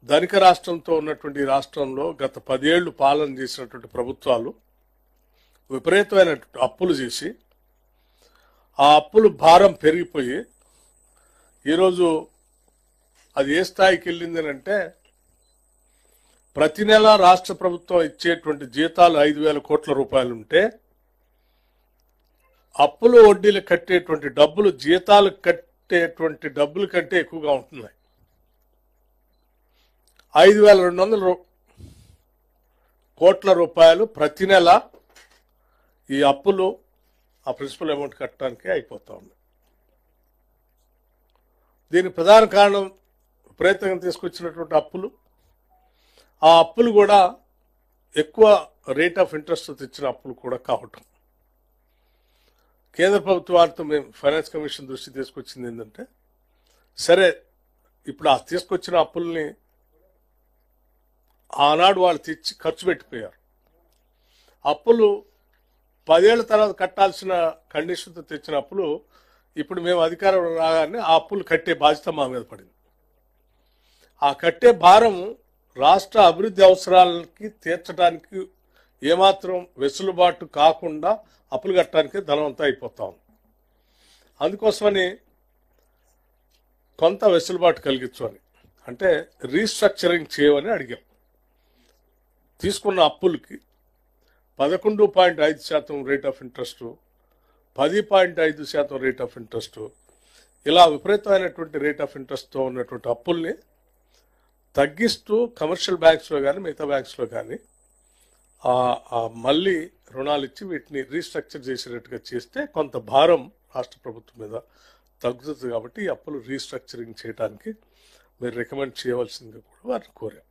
ధనిక రాష్ట్రంతో ఉన్నటువంటి ఈ రాష్ట్రంలో గత 10 ఏళ్లు పాలన చేసినటువంటి ప్రభుత్వాలు విపరీతమైన అప్పులు చేసి ఆ అప్పులు భారం పెరిగిపోయి ఈరోజు అది ఏ స్థాయికి వెళ్ళింది అంటే ప్రతి నెల రాష్ట్ర ప్రభుత్వం ఇచ్చేటువంటి జీతాలు 5,000 కోట్ల రూపాయలు ఉంటే అప్పులు వడ్డీలు కట్టేటువంటి డబ్బులు జీతాలు కట్టేటువంటి డబ్బుల కంటే ఎక్కువగా ఉంటున్నాయి. 5,200 కోట్ల రూపాయలు ప్రతి నెల ఈ అప్పులు ఆ ప్రిన్సిపల్ అమౌంట్ కట్టడానికి అయిపోతా ఉంది. దీనికి ప్రధాన కారణం విపరీతంగా తీసుకొచ్చినటువంటి అప్పులు. ఆ అప్పులు కూడా ఎక్కువ రేట్ ఆఫ్ ఇంట్రెస్ట్ తెచ్చిన అప్పులు కూడా కావటం. కేంద్ర ప్రభుత్వాలతో మేము ఫైనాన్స్ కమిషన్ దృష్టి తీసుకొచ్చింది ఏంటంటే, సరే ఇప్పుడు ఆ తీసుకొచ్చిన అప్పుల్ని ఆనాడు వాళ్ళు తెచ్చి ఖర్చు పెట్టిపోయారు. అప్పులు 10 ఏళ్ల తర్వాత కట్టాల్సిన కండిషన్తో తెచ్చిన అప్పులు ఇప్పుడు మేము అధికారం రాగానే ఆ అప్పులు కట్టే బాధ్యత మా మీద పడింది. ఆ కట్టే భారం రాష్ట్ర అభివృద్ధి అవసరాలకి తీర్చడానికి ఏమాత్రం వెసులుబాటు కాకుండా అప్పులు కట్టడానికి ధనవంతం అయిపోతా ఉంది. అందుకోసమని కొంత వెసులుబాటు కలిగించమని, అంటే రీస్ట్రక్చరింగ్ చేయమని అడిగాం. తీసుకున్న అప్పులకి 11.5% rate of interest, 10.5% rate of interest, ఇలా విపరీతమైనటువంటి రేట్ ఆఫ్ ఇంట్రెస్ట్తో ఉన్నటువంటి అప్పుల్ని తగ్గిస్తూ కమర్షియల్ బ్యాంక్స్లో కానీ మిగతా బ్యాంక్స్లో కానీ మళ్ళీ రుణాలు ఇచ్చి వీటిని రీస్ట్రక్చర్ చేసేటట్టుగా చేస్తే కొంత భారం రాష్ట్ర ప్రభుత్వం మీద తగ్గుతుంది. కాబట్టి ఈ అప్పులు రీస్ట్రక్చరింగ్ చేయడానికి మీరు రికమెండ్ చేయవలసిందిగా కూడా వారిని కోరాం.